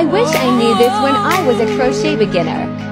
I wish I knew this when I was a crochet beginner.